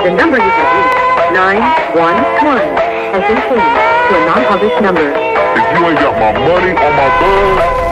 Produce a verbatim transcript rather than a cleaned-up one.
The number you have reached, nine one one, has been changed to a non-published number. If you ain't got my money on my bug,